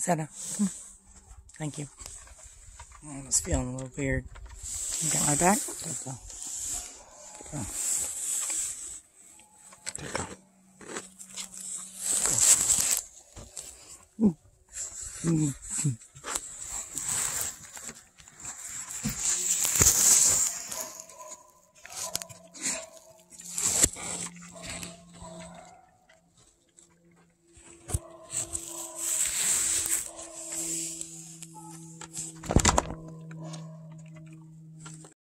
Zeta. Thank you. I was feeling a little weird. You got my back? Let's go. Go. Go. Ooh. Ooh.